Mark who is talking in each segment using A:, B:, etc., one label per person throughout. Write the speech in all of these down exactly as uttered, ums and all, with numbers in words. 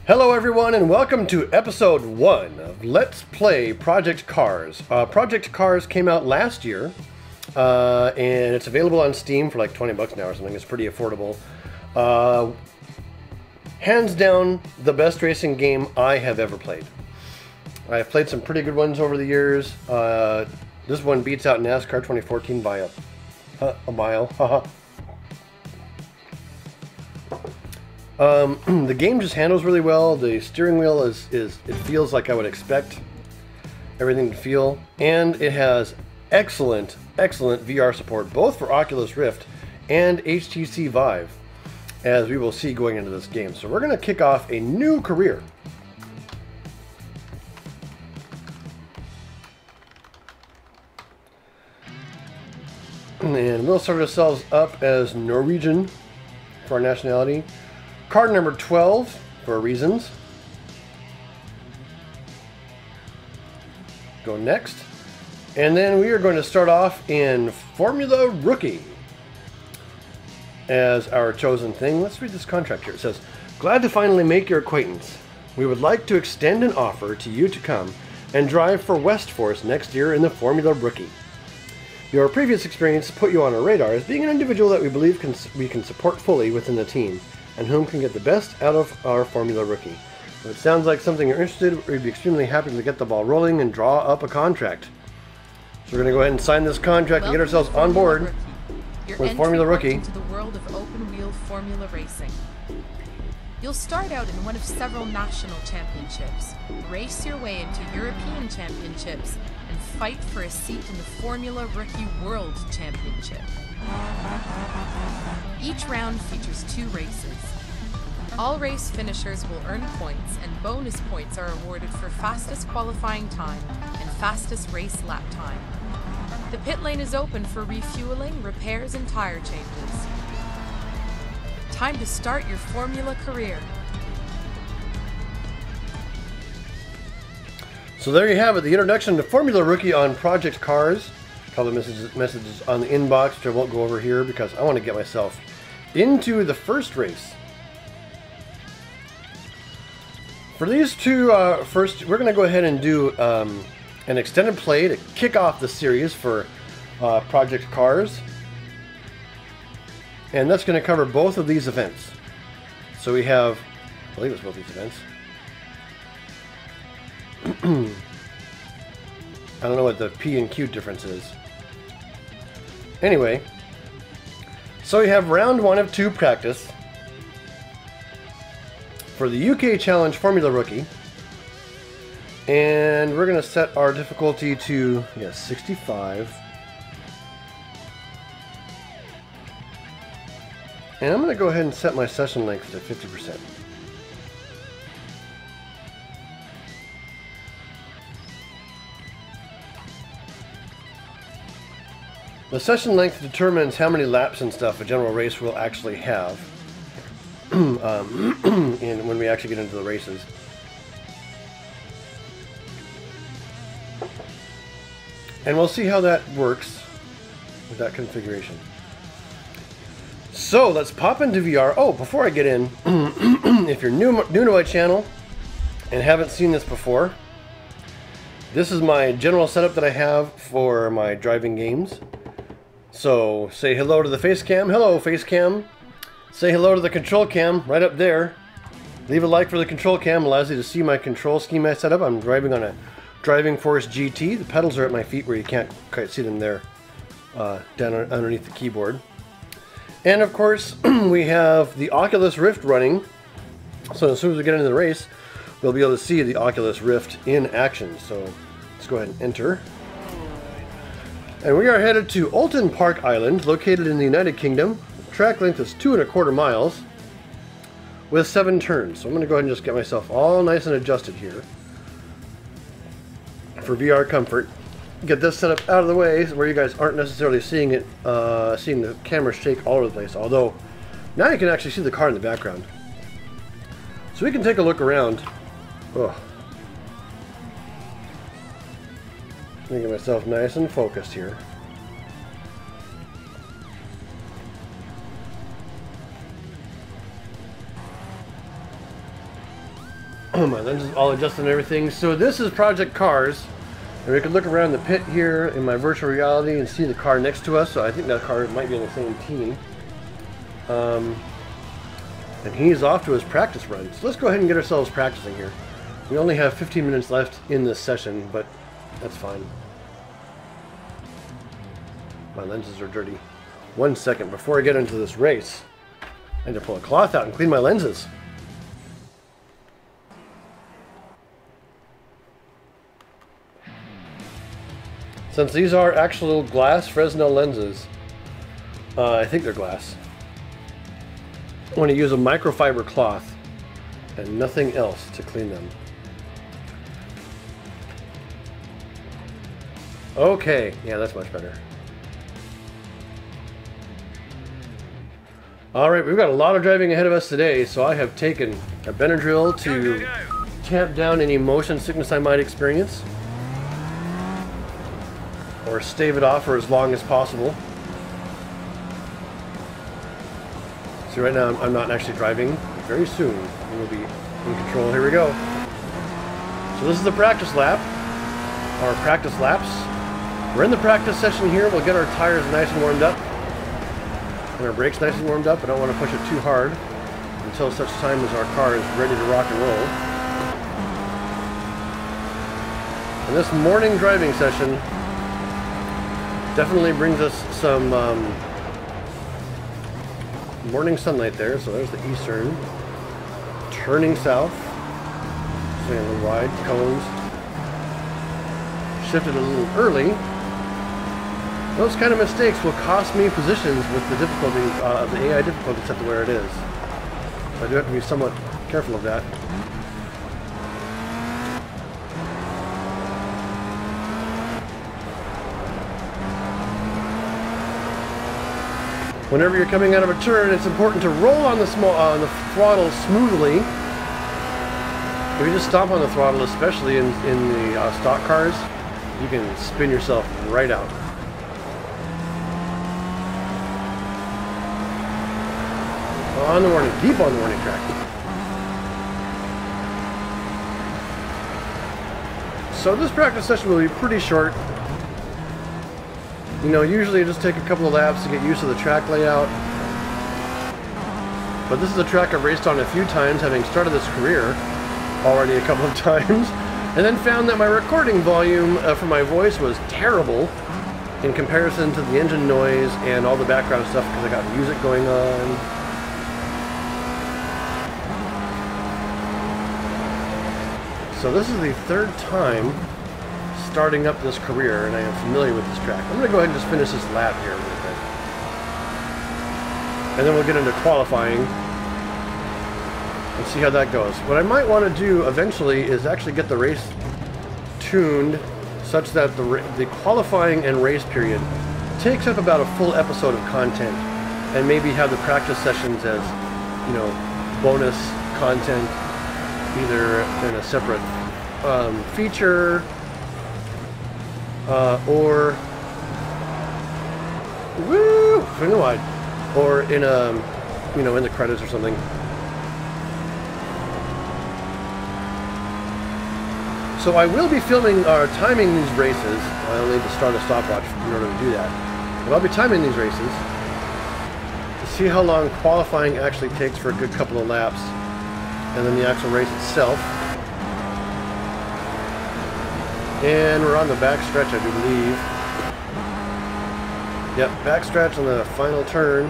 A: Hello everyone and welcome to episode one of Let's Play Project Cars. Uh, Project Cars came out last year uh, and it's available on Steam for like twenty bucks now or something. It's pretty affordable. Uh, hands down the best racing game I have ever played. I've played some pretty good ones over the years. Uh, this one beats out NASCAR twenty fourteen by a, uh, a mile. Haha. Um, the game just handles really well. The steering wheel is, is, it feels like I would expect everything to feel. And it has excellent, excellent V R support, both for Oculus Rift and H T C Vive, as we will see going into this game. So we're going to kick off a new career. And we'll start ourselves up as Norwegian for our nationality. Card number twelve for reasons. Go next. And then we are going to start off in Formula Rookie as our chosen thing. Let's read this contract here. It says, "Glad to finally make your acquaintance. We would like to extend an offer to you to come and drive for Westforce next year in the Formula Rookie. Your previous experience put you on our radar as being an individual that we believe can, we can support fully within the team, and whom can get the best out of our Formula Rookie. If it sounds like something you're interested in, we'd be extremely happy to get the ball rolling and draw up a contract." So we're going to go ahead and sign this contract
B: Welcome
A: and get ourselves on board with Formula Rookie.
B: Into the world of open-wheel Formula racing. You'll start out in one of several national championships, race your way into European championships, and fight for a seat in the Formula Rookie World Championship. Each round features two races. All race finishers will earn points, and bonus points are awarded for fastest qualifying time and fastest race lap time. The pit lane is open for refueling, repairs, and tire changes. Time to start your Formula career.
A: So there you have it, the introduction to Formula Rookie on Project Cars. A couple of messages, messages on the inbox, which I won't go over here because I want to get myself into the first race. For these two uh, first, we're going to go ahead and do um, an extended play to kick off the series for uh, Project Cars. And that's going to cover both of these events. So we have, I believe it's both these events. I don't know what the P and Q difference is. Anyway, so we have round one of two practice for the U K Challenge Formula Rookie. And we're going to set our difficulty to, yeah, sixty-five. And I'm going to go ahead and set my session length to fifty percent. The session length determines how many laps and stuff a general race will actually have um, in, when we actually get into the races. And we'll see how that works with that configuration. So let's pop into V R. Oh, before I get in, if you're new, new to my channel and haven't seen this before, this is my general setup that I have for my driving games. So say hello to the face cam. Hello, face cam. Say hello to the control cam right up there. Leave a like for the control cam. Allows you to see my control scheme I set up. I'm driving on a Driving Force G T. The pedals are at my feet where you can't quite see them there, uh, down underneath the keyboard. And of course, we have the Oculus Rift running. So as soon as we get into the race, we'll be able to see the Oculus Rift in action. So let's go ahead and enter. And we are headed to Oulton Park Island, located in the United Kingdom. The track length is two and a quarter miles with seven turns. So I'm going to go ahead and just get myself all nice and adjusted here for V R comfort. Get this set up out of the way where you guys aren't necessarily seeing it, uh, seeing the camera shake all over the place. Although now you can actually see the car in the background. So we can take a look around. Oh. Let me get myself nice and focused here. My lens is all adjusted and everything. So this is Project Cars. And we can look around the pit here in my virtual reality and see the car next to us. So I think that car might be on the same team. Um, and he's off to his practice run. So let's go ahead and get ourselves practicing here. We only have fifteen minutes left in this session, but that's fine. My lenses are dirty. One second before I get into this race. I need to pull a cloth out and clean my lenses. Since these are actual glass Fresnel lenses, uh, I think they're glass, I want to use a microfiber cloth and nothing else to clean them. Okay, yeah, that's much better. Alright, we've got a lot of driving ahead of us today, so I have taken a Benadryl to go, go, go. tamp down any motion sickness I might experience, or stave it off for as long as possible. See, right now I'm not actually driving. Very soon we'll be in control. Here we go. So this is the practice lap, or practice laps. We're in the practice session here. We'll get our tires nice and warmed up, and our brakes nice and warmed up. I don't want to push it too hard until such time as our car is ready to rock and roll. And this morning driving session definitely brings us some um, morning sunlight there. So there's the eastern. Turning south. Staying a little wide. Cones. Shifted a little early. Those kind of mistakes will cost me positions with the difficulty, uh, the A I difficulty set to where it is. So I do have to be somewhat careful of that. Whenever you're coming out of a turn, it's important to roll on the small on the throttle smoothly. If you just stomp on the throttle, especially in, in the uh, stock cars, you can spin yourself right out. On the warning, deep on the warning track. So this practice session will be pretty short. You know, usually I just take a couple of laps to get used to the track layout. But this is a track I've raced on a few times, having started this career already a couple of times, and then found that my recording volume uh, for my voice was terrible in comparison to the engine noise and all the background stuff because I got music going on. So this is the third time starting up this career, and I am familiar with this track. I'm going to go ahead and just finish this lap here a little bit. And then we'll get into qualifying and see how that goes. What I might want to do eventually is actually get the race tuned such that the, the qualifying and race period takes up about a full episode of content, and maybe have the practice sessions as, you know, bonus content, either in a separate um, feature, uh, or woo, finger wide, or in a, you know, in the credits or something. So I will be filming or timing these races. I'll need to start a stopwatch in order to do that. But I'll be timing these races to see how long qualifying actually takes for a good couple of laps, and then the actual race itself. And we're on the back stretch, I do believe. Yep, back stretch on the final turn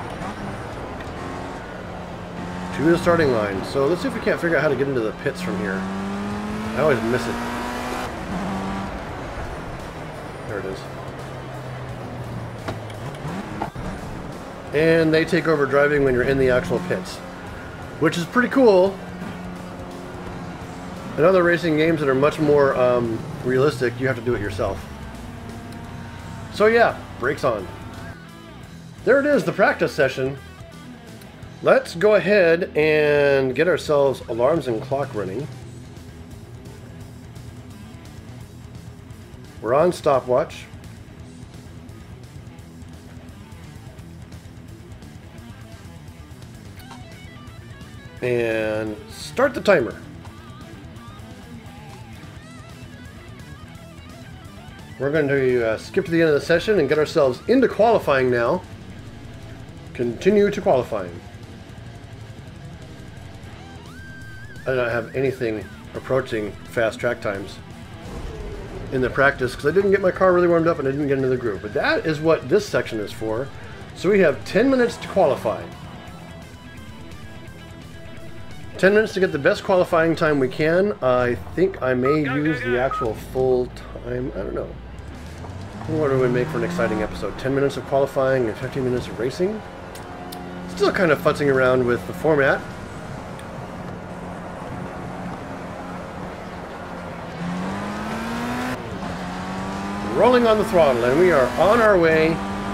A: to the starting line. So let's see if we can't figure out how to get into the pits from here. I always miss it. There it is. And they take over driving when you're in the actual pits, which is pretty cool. In other racing games that are much more um, realistic, you have to do it yourself. So yeah, brakes on. There it is, the practice session. Let's go ahead and get ourselves alarms and clock running. We're on stopwatch. And start the timer. We're going to uh, skip to the end of the session and get ourselves into qualifying now. Continue to qualifying. I don't have anything approaching fast track times in the practice because I didn't get my car really warmed up and I didn't get into the groove. But that is what this section is for. So we have ten minutes to qualify. ten minutes to get the best qualifying time we can. I think I may go, use go, go. the actual full time. I don't know. What would make for an exciting episode? ten minutes of qualifying and fifteen minutes of racing. Still kind of futzing around with the format. Rolling on the throttle, and we are on our way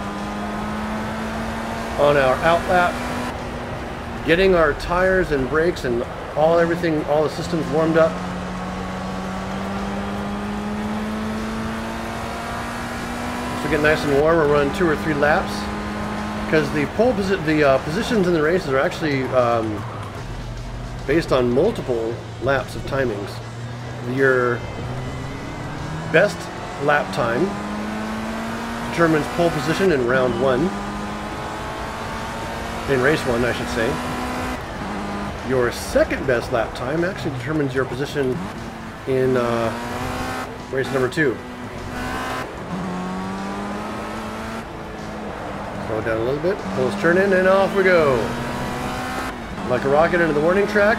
A: on our outlap, getting our tires and brakes and all everything, all the systems warmed up. Once we get nice and warm, we'll run two or three laps because the pole posi the uh, positions in the races are actually um, based on multiple laps of timings. Your best lap time determines pole position in round one, in race one I should say. Your second best lap time actually determines your position in uh, race number two. Slow it down a little bit, pull us turn in, and off we go. Like a rocket into the warning track.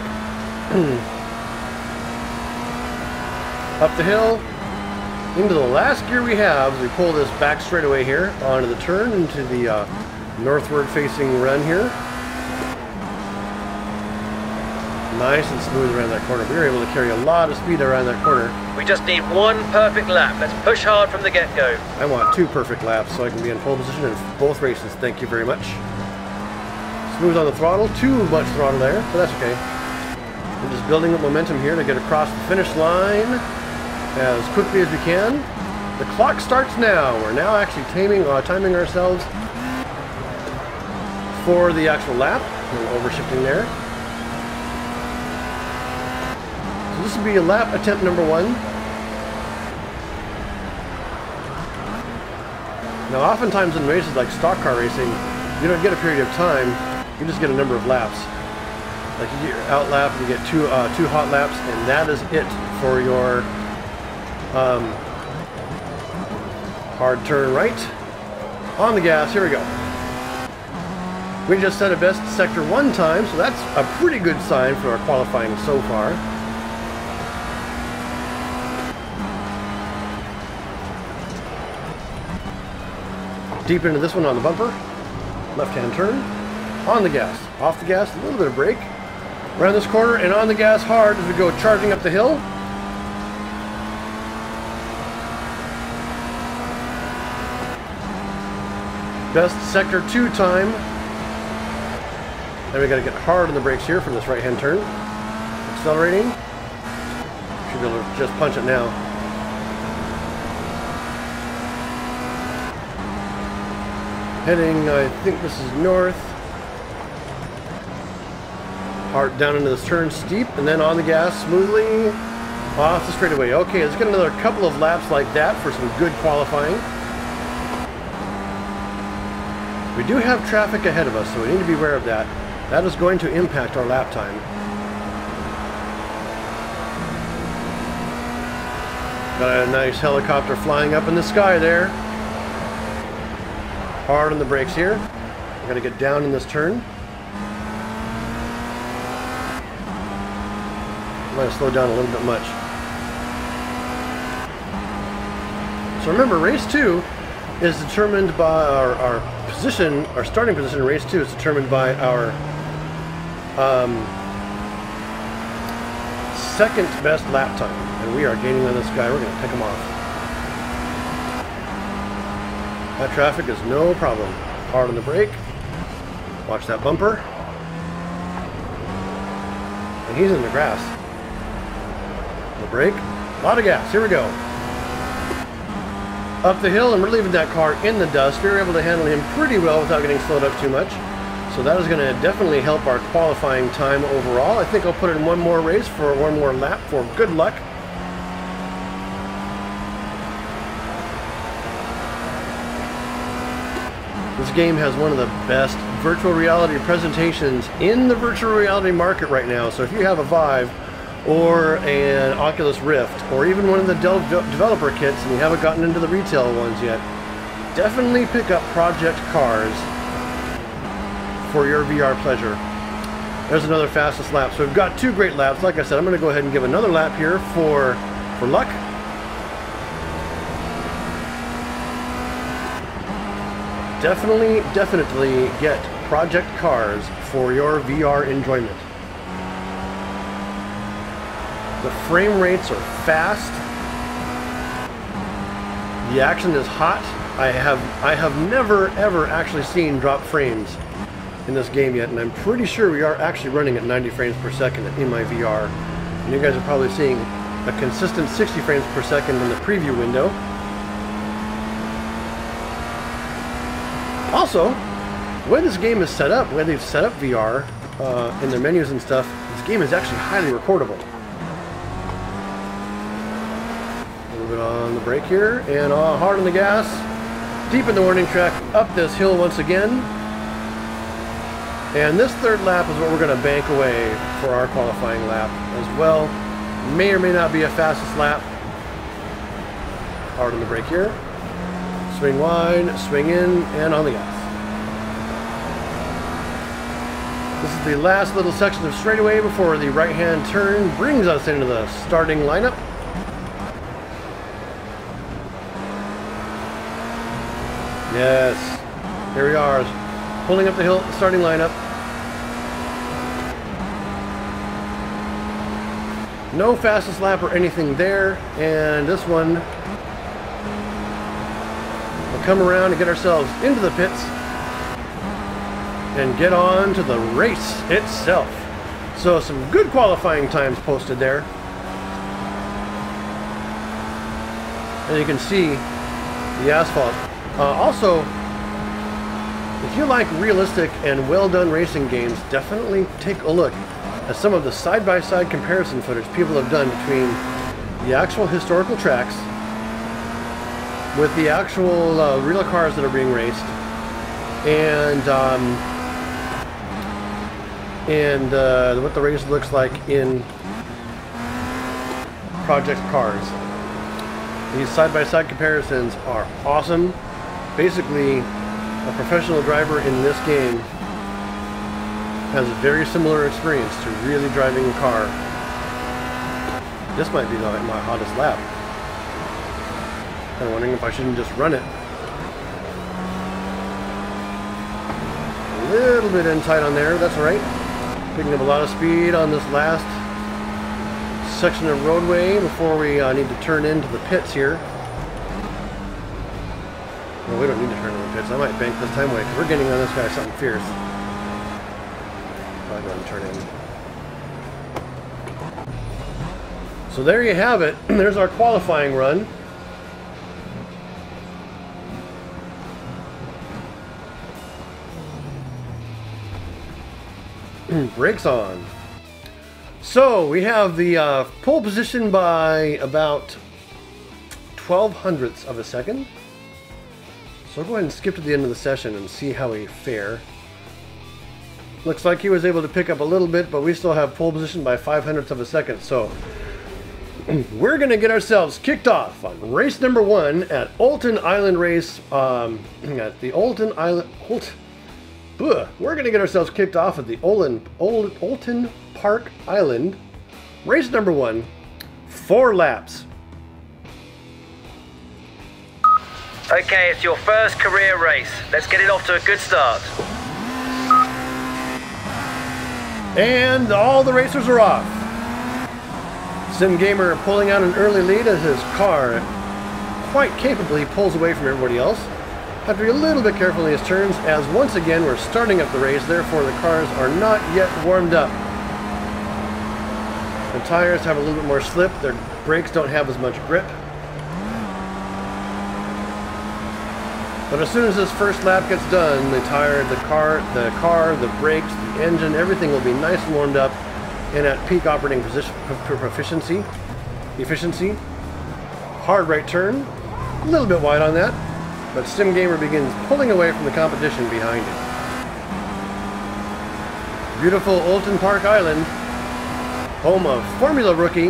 A: Up the hill. Into the last gear we have as we pull this back straightaway here onto the turn into the uh, northward facing run here. Nice and smooth around that corner. We were able to carry a lot of speed around that corner.
C: We just need one perfect lap. Let's push hard from the get-go.
A: I want two perfect laps so I can be in pole position in both races. Thank you very much. Smooth on the throttle. Too much throttle there, but that's okay. We're just building up momentum here to get across the finish line as quickly as we can. The clock starts now. We're now actually taming, uh, timing ourselves for the actual lap. A little overshifting there. So this will be a lap attempt number one. Now oftentimes in races like stock car racing, you don't get a period of time, you just get a number of laps. Like you get your out lap, you get two, uh, two hot laps, and that is it for your Um, hard turn right. On the gas, here we go. We just set a best sector one time, so that's a pretty good sign for our qualifying so far. Deep into this one on the bumper. Left-hand turn. On the gas. Off the gas, a little bit of brake. Around this corner and on the gas hard as we go charging up the hill. Best sector two time. Then we got to get hard on the brakes here from this right hand turn. Accelerating. Should be able to just punch it now. Heading, I think this is north. Hard down into this turn, steep, and then on the gas smoothly off the straightaway. Okay, let's get another couple of laps like that for some good qualifying. We do have traffic ahead of us, so we need to be aware of that. That is going to impact our lap time. Got a nice helicopter flying up in the sky there. Hard on the brakes here. We're going to get down in this turn. I'm going to slow down a little bit much. So remember, race two is determined by our, our position, our starting position in race two is determined by our um, second best lap time. And we are gaining on this guy. We're going to pick him off. That traffic is no problem. Hard on the brake. Watch that bumper. And he's in the grass. The brake. A lot of gas. Here we go. Up the hill, and we're leaving that car in the dust. We were able to handle him pretty well without getting slowed up too much. So that is going to definitely help our qualifying time overall. I think I'll put in one more race for one more lap for good luck. This game has one of the best virtual reality presentations in the virtual reality market right now. So if you have a Vive or an Oculus Rift or even one of the de developer kits and you haven't gotten into the retail ones yet, definitely pick up Project Cars for your V R pleasure. There's another fastest lap. So we've got two great laps. Like I said, I'm going to go ahead and give another lap here for, for luck. Definitely, definitely get Project Cars for your V R enjoyment. The frame rates are fast. The action is hot. I have I have never ever actually seen drop frames in this game yet, and I'm pretty sure we are actually running at ninety frames per second in my V R. And you guys are probably seeing a consistent sixty frames per second in the preview window. Also, the way this game is set up, the way they've set up V R uh, in their menus and stuff, this game is actually highly recordable. A little bit on the brake here, and uh, hard on the gas. Deep in the warning track, up this hill once again. And this third lap is what we're going to bank away for our qualifying lap as well. May or may not be a fastest lap. Hard on the brake here. Swing wide, swing in, and on the gas. This is the last little section of straightaway before the right-hand turn brings us into the starting lineup. Yes, here we are, pulling up the hill, starting lineup. No fastest lap or anything there, and this one we'll come around and get ourselves into the pits and get on to the race itself. So some good qualifying times posted there. And you can see the asphalt. Uh, also, if you like realistic and well done racing games, definitely take a look at some of the side-by-side comparison footage people have done between the actual historical tracks with the actual uh, real cars that are being raced, and um, and uh, what the race looks like in Project Cars. These side-by-side comparisons are awesome. Basically, a professional driver in this game has a very similar experience to really driving a car. This might be the, my hottest lap. I'm wondering if I shouldn't just run it. A little bit in tight on there, that's alright. Picking up a lot of speed on this last section of roadway before we uh, need to turn into the pits here. Well, we don't need to turn into the pits. I might bank this time away because we're getting on this guy something fierce. I'll go ahead and turn in. So there you have it. There's our qualifying run. Brakes on. So we have the uh, pole position by about twelve hundredths of a second. So we'll go ahead and skip to the end of the session and see how we fare. Looks like he was able to pick up a little bit, but we still have pole position by five hundredths of a second. So we're going to get ourselves kicked off on race number one at Oulton Island Race. Um, at the Oulton Island. Oult, Ugh. We're going to get ourselves kicked off at the Oulton, Old, Oulton Park Island. Race number one. Four laps.
C: Okay, it's your first career race. Let's get it off to a good start.
A: And all the racers are off. Sim Gamer pulling out an early lead as his car quite capably pulls away from everybody else. Have to be a little bit careful in these turns, as once again we're starting up the race, therefore the cars are not yet warmed up. The tires have a little bit more slip, their brakes don't have as much grip. But as soon as this first lap gets done, the tire, the car, the car, the brakes, the engine, everything will be nice and warmed up and at peak operating position, proficiency, efficiency. Hard right turn, a little bit wide on that. but Sim Gamer begins pulling away from the competition behind him. Beautiful Oulton Park Island, home of Formula Rookie.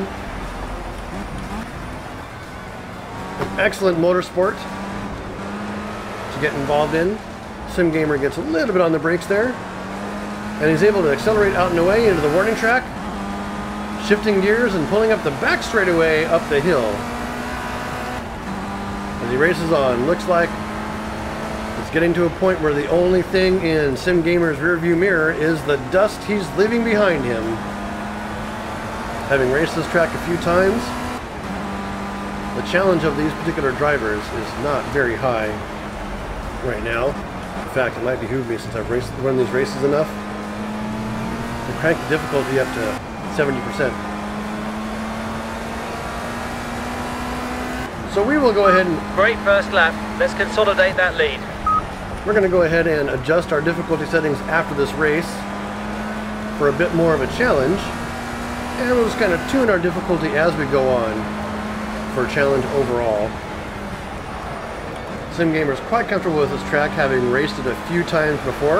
A: An excellent motorsport to get involved in. Sim Gamer gets a little bit on the brakes there, and he's able to accelerate out and away into the warning track, shifting gears and pulling up the back straightaway up the hill. As he races on, looks like it's getting to a point where the only thing in Sim Gamer's rearview mirror is the dust he's leaving behind him. Having raced this track a few times, the challenge of these particular drivers is not very high right now. In fact, it might behoove me, since I've raced, run these races enough, to crank the difficulty up to seventy percent. So we will go ahead and...
C: Great first lap. Let's consolidate that lead.
A: We're going to go ahead and adjust our difficulty settings after this race for a bit more of a challenge. And we'll just kind of tune our difficulty as we go on for a challenge overall. Sim Gamer is quite comfortable with this track, having raced it a few times before.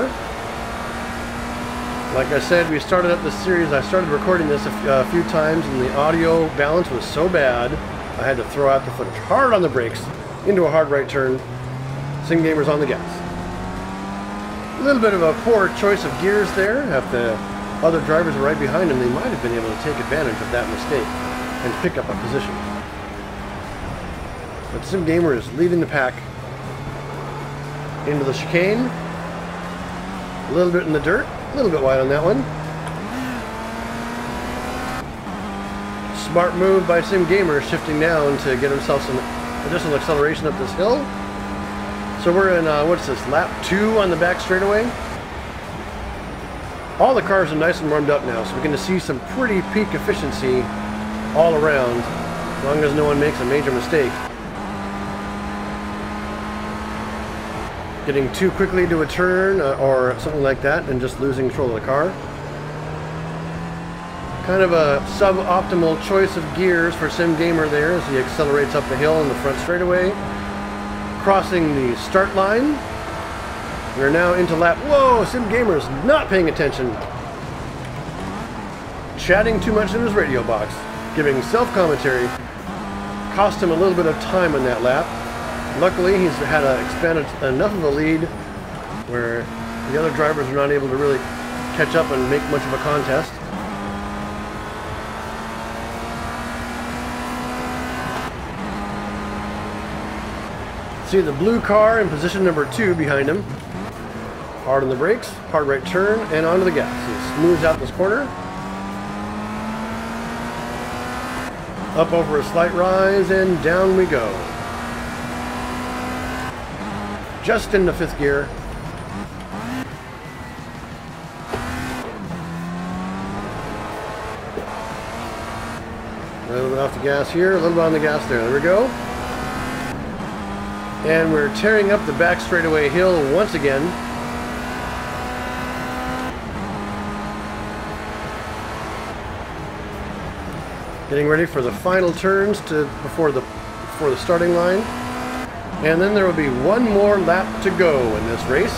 A: Like I said, we started up this series, I started recording this a, a few times, and the audio balance was so bad, I had to throw out the footage. Hard on the brakes, into a hard right turn. Sim Gamer's on the gas. A little bit of a poor choice of gears there. If the other drivers were right behind him, they might have been able to take advantage of that mistake and pick up a position. But Sim Gamer is leading the pack into the chicane. A little bit in the dirt, a little bit wide on that one. Smart move by Sim Gamer, shifting down to get himself some additional acceleration up this hill. So we're in, uh, what's this, lap two on the back straightaway. All the cars are nice and warmed up now, so we're going to see some pretty peak efficiency all around, as long as no one makes a major mistake. Getting too quickly to a turn uh, or something like that and just losing control of the car. Kind of a suboptimal choice of gears for Sim Gamer there as he accelerates up the hill in the front straightaway. Crossing the start line. We're now into lap... Whoa! Sim Gamer's not paying attention. Chatting too much in his radio box. Giving self-commentary. Cost him a little bit of time on that lap. Luckily, he's had a, expanded enough of a lead where the other drivers are not able to really catch up and make much of a contest. See the blue car in position number two behind him. Hard on the brakes, hard right turn, and onto the gas. He smooths out this corner. Up over a slight rise, and down we go. Just into fifth gear. A little bit off the gas here, a little bit on the gas there. There we go. And we're tearing up the back straightaway hill once again. Getting ready for the final turns to before the before the starting line. And then there will be one more lap to go in this race.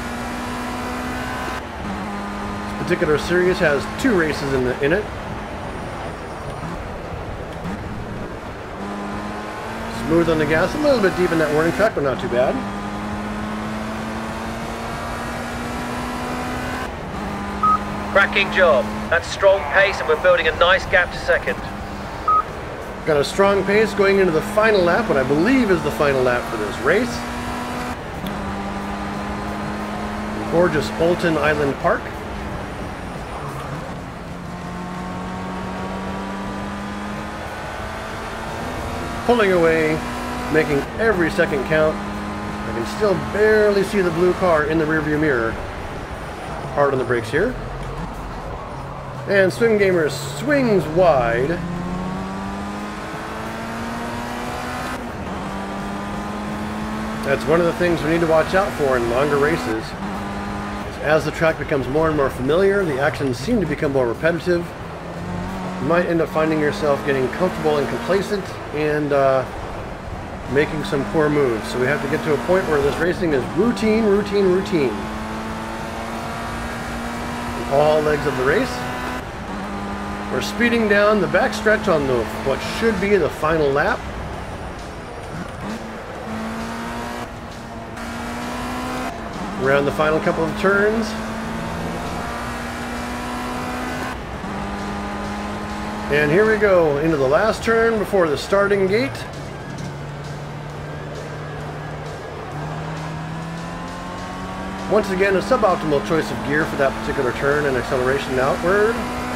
A: This particular series has two races in, the, in it. Smooth on the gas, a little bit deep in that warning track, but not too bad.
C: Cracking job. That's strong pace, and we're building a nice gap to second.
A: Got a strong pace going into the final lap, what I believe is the final lap for this race. Gorgeous Oulton Island Park. Pulling away, making every second count. I can still barely see the blue car in the rearview mirror. Hard on the brakes here. And Sim Gamer swings wide. That's one of the things we need to watch out for in longer races. As the track becomes more and more familiar, the actions seem to become more repetitive. You might end up finding yourself getting comfortable and complacent and uh, making some poor moves. So we have to get to a point where this racing is routine, routine, routine. All legs of the race. We're speeding down the back stretch on the what should be the final lap. Around the final couple of turns. And here we go into the last turn before the starting gate. Once again, a suboptimal choice of gear for that particular turn and acceleration outward.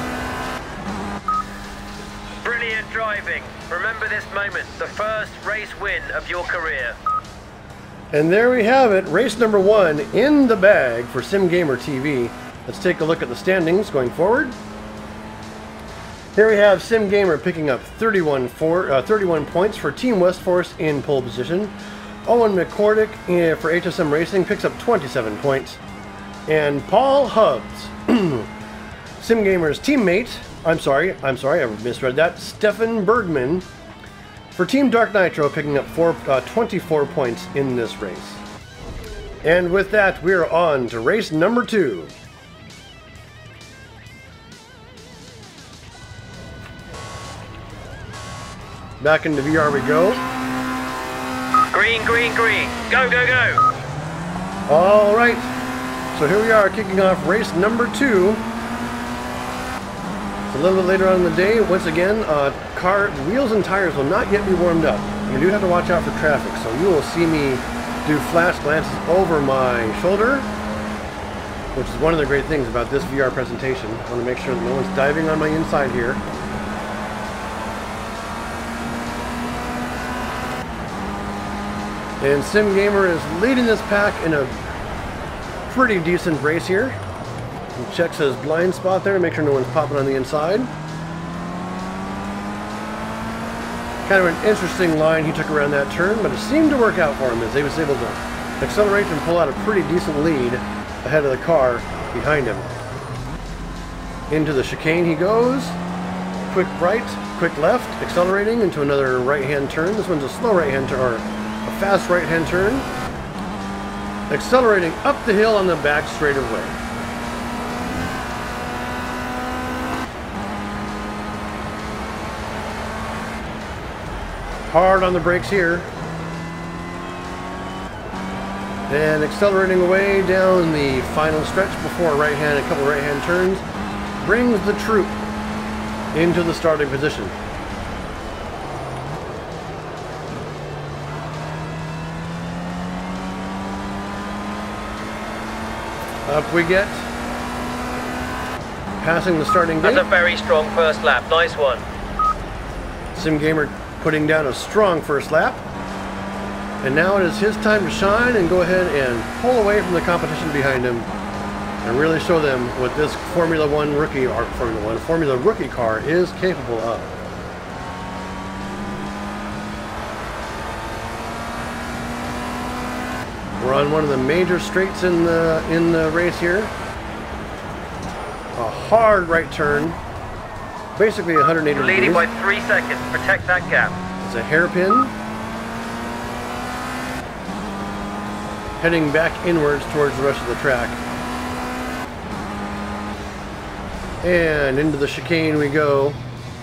C: Brilliant driving. Remember this moment, the first race win of your career.
A: And there we have it, race number one in the bag for SimGamer T V. Let's take a look at the standings going forward. Here we have SimGamer picking up thirty-one, for, uh, thirty-one points for Team Westforce in pole position. Owen McCordick uh, for H S M Racing picks up twenty-seven points. And Paul Hubbs, SimGamer's teammate, I'm sorry, I'm sorry, I misread that, Stefan Bergman for Team Dark Nitro picking up four, uh, twenty-four points in this race. And with that, we're on to race number two. Back into V R we go.
C: Green, green, green. Go, go, go.
A: All right. So here we are kicking off race number two. It's a little bit later on in the day. Once again, uh, car wheels and tires will not yet be warmed up. You do have to watch out for traffic. So you will see me do flash glances over my shoulder, which is one of the great things about this V R presentation. I want to make sure that no one's diving on my inside here. And SimGamer is leading this pack in a pretty decent race here. He checks his blind spot there to make sure no one's popping on the inside. Kind of an interesting line he took around that turn, but it seemed to work out for him as he was able to accelerate and pull out a pretty decent lead ahead of the car behind him. Into the chicane he goes. Quick right, quick left, accelerating into another right-hand turn. This one's a slow right-hand turn, or a fast right-hand turn. Accelerating up the hill on the back straightaway. Hard on the brakes here. And accelerating away down the final stretch before a right-hand, a couple right-hand turns, brings the troop into the starting position. Up we get, passing the starting gate.
C: That's a very strong first lap. Nice one.
A: SimGamer putting down a strong first lap. And now it is his time to shine and go ahead and pull away from the competition behind him and really show them what this Formula One rookie, or Formula One, Formula rookie car is capable of. We're on one of the major straights in the in the race here. A hard right turn, basically one hundred eighty
C: You're leading
A: degrees.
C: by three seconds. Protect that gap.
A: It's a hairpin, heading back inwards towards the rest of the track. And into the chicane we go.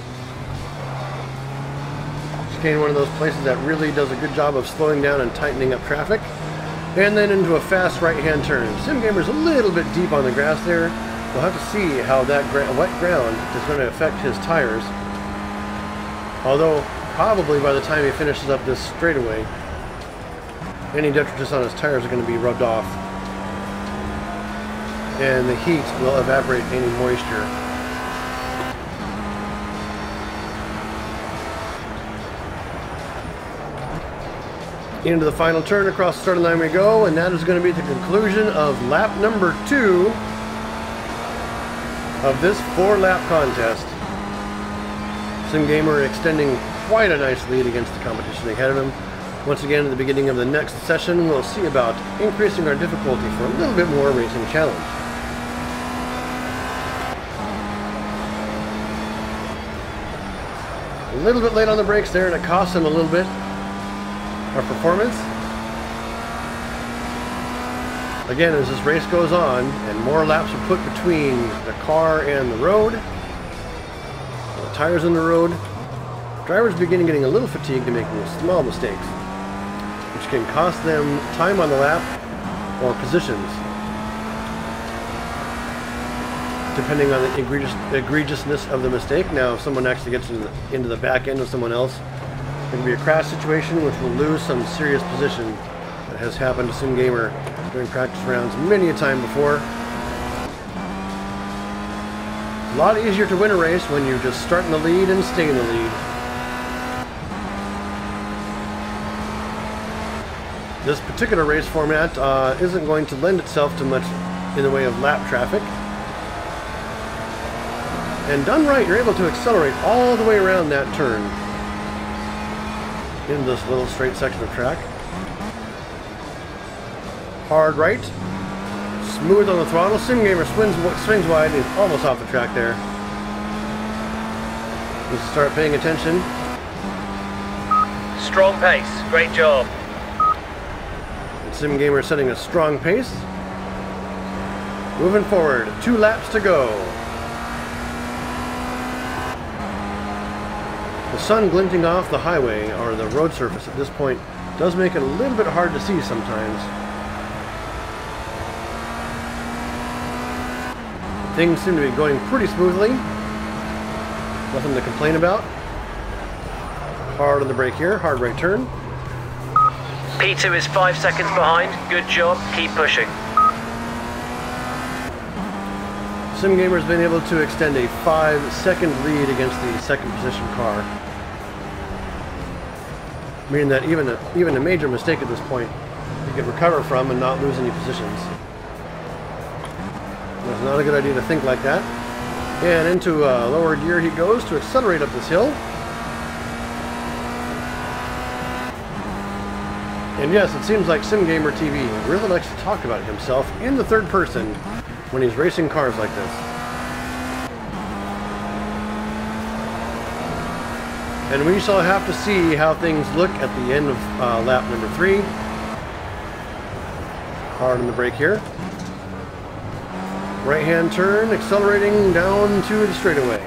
A: Chicane, one of those places that really does a good job of slowing down and tightening up traffic. And then into a fast right-hand turn. SimGamer's a little bit deep on the grass there. We'll have to see how that gra wet ground is going to affect his tires. Although, probably by the time he finishes up this straightaway, any detritus on his tires are going to be rubbed off. And the heat will evaporate any moisture. Into the final turn, across the starting line we go, and that is going to be the conclusion of lap number two of this four-lap contest. SimGamer extending quite a nice lead against the competition ahead of him. Once again, at the beginning of the next session, we'll see about increasing our difficulty for a little bit more racing challenge. A little bit late on the brakes there, and it costs him a little bit. our performance. Again, as this race goes on and more laps are put between the car and the road, the tires in the road, drivers begin getting a little fatigued and making small mistakes, which can cost them time on the lap or positions, depending on the egregious, egregiousness of the mistake. Now, if someone actually gets into the, into the back end of someone else, it can be a crash situation which will lose some serious position. That has happened to SimGamer during practice rounds many a time before. A lot easier to win a race when you just start in the lead and stay in the lead. This particular race format uh, isn't going to lend itself to much in the way of lap traffic. And done right, you're able to accelerate all the way around that turn in this little straight section of track. Hard right, smooth on the throttle. SimGamer swings, swings wide and is almost off the track there. Let's start paying attention.
C: Strong pace, great job.
A: And SimGamer setting a strong pace. Moving forward, two laps to go. The sun glinting off the highway or the road surface at this point does make it a little bit hard to see sometimes. Things seem to be going pretty smoothly. Nothing to complain about. Hard on the brake here, hard right turn.
C: P two is five seconds behind. Good job, keep pushing.
A: SimGamer's been able to extend a five second lead against the second position car. Meaning that even a, even a major mistake at this point, you can recover from and not lose any positions. It's not a good idea to think like that. And into uh, lower gear he goes to accelerate up this hill. And yes, it seems like SimGamer T V really likes to talk about himself in the third person when he's racing cars like this. And we shall have to see how things look at the end of uh, lap number three. Hard on the brake here. Right hand turn, accelerating down to the straightaway.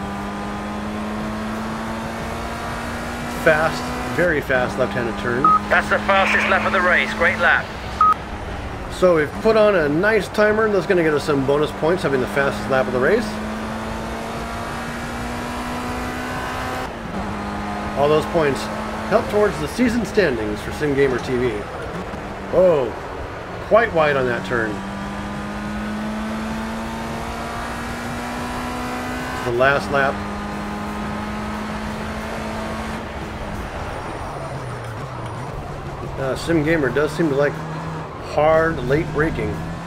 A: Fast, very fast left-handed turn.
C: That's the fastest lap of the race, great lap.
A: So we've put on a nice timer that's going to get us some bonus points having the fastest lap of the race. All those points help towards the season standings for SimGamer T V. Oh, quite wide on that turn. The last lap. Uh, SimGamer does seem to like hard late braking.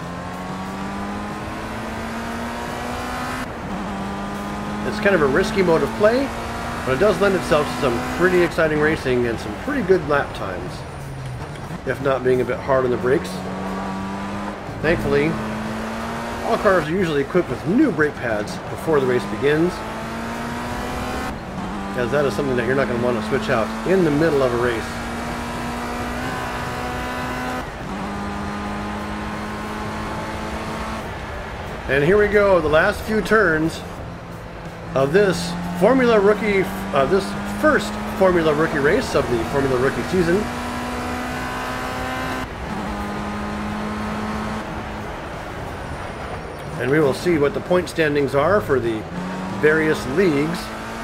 A: It's kind of a risky mode of play, but it does lend itself to some pretty exciting racing and some pretty good lap times, if not being a bit hard on the brakes. Thankfully, all cars are usually equipped with new brake pads before the race begins, as that is something that you're not going to want to switch out in the middle of a race. And here we go, the last few turns of this Formula Rookie, uh, this first Formula Rookie race of the Formula Rookie season. And we will see what the point standings are for the various leagues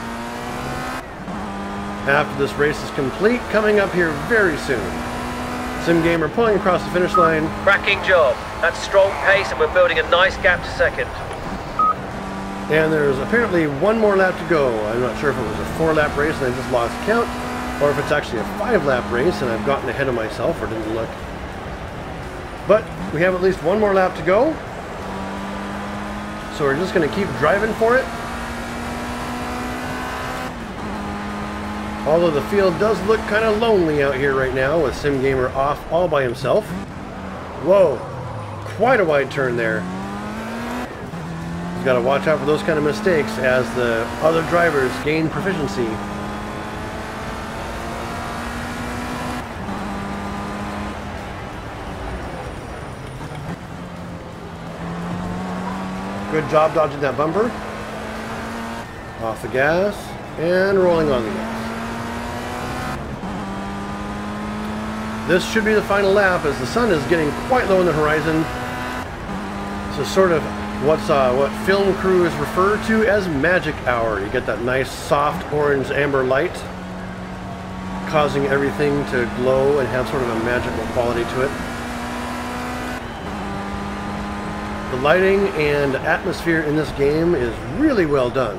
A: after this race is complete, coming up here very soon. SimGamer pulling across the finish line.
C: Cracking job. That's strong pace and we're building a nice gap to second.
A: And there's apparently one more lap to go. I'm not sure if it was a four lap race and I just lost count, or if it's actually a five lap race and I've gotten ahead of myself or didn't look. But we have at least one more lap to go. So we're just going to keep driving for it. Although the field does look kind of lonely out here right now with SimGamer off all by himself. Whoa, quite a wide turn there. He's got to watch out for those kind of mistakes as the other drivers gain proficiency. Good job dodging that bumper. Off the gas and rolling on the gas. This should be the final lap as the sun is getting quite low on the horizon. This is sort of what's uh, what film crews refer to as magic hour. You get that nice soft orange amber light causing everything to glow and have sort of a magical quality to it. The lighting and atmosphere in this game is really well done.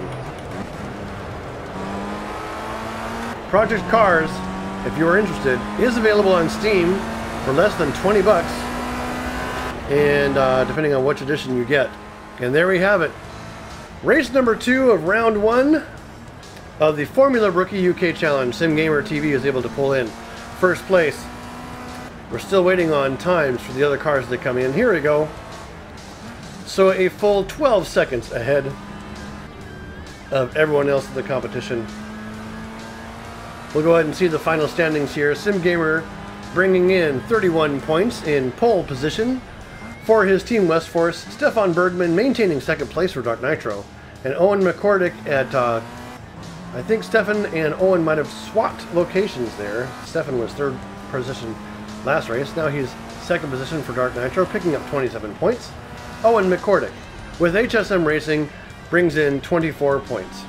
A: Project Cars, if you are interested, is available on Steam for less than twenty bucks, and uh, depending on which edition you get. And there we have it. Race number two of round one of the Formula Rookie U K Challenge. SimGamer T V is able to pull in first place. We're still waiting on times for the other cars to come in. Here we go. So a full twelve seconds ahead of everyone else in the competition. We'll go ahead and see the final standings here. SimGamer bringing in thirty-one points in pole position for his team Westforce. Stefan Bergman maintaining second place for Dark Nitro. And Owen McCordick at, uh, I think Stefan and Owen might have swapped locations there. Stefan was third position last race. Now he's second position for Dark Nitro, picking up twenty-seven points. Owen McCordick with H S M Racing brings in twenty-four points.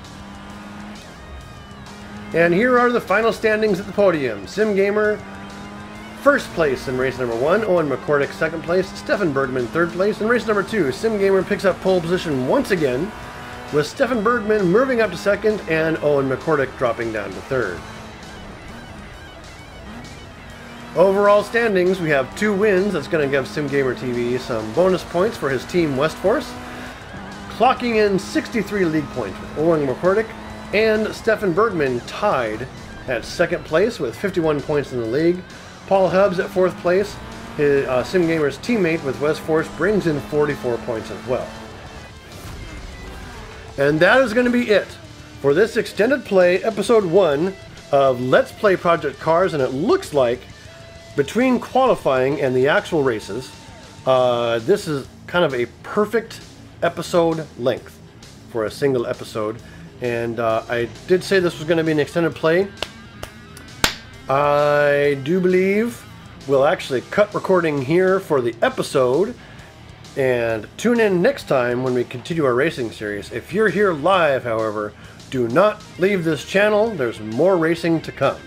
A: And here are the final standings at the podium. SimGamer first place in race number one, Owen McCordick second place, Stefan Bergman third place. In race number two, SimGamer picks up pole position once again, with Stefan Bergman moving up to second and Owen McCordick dropping down to third. Overall standings, we have two wins. That's going to give SimGamer T V some bonus points for his team Westforce, clocking in sixty-three league points with Owen McCordick and Stefan Bergman tied at second place with fifty-one points in the league. Paul Hubbs at fourth place. His, uh, SimGamer's teammate with Westforce brings in forty-four points as well. And that is going to be it for this extended play episode one of Let's Play Project Cars. And it looks like between qualifying and the actual races, uh, this is kind of a perfect episode length for a single episode. And uh, I did say this was going to be an extended play. I do believe we'll actually cut recording here for the episode and tune in next time when we continue our racing series. If you're here live, however, do not leave this channel. There's more racing to come.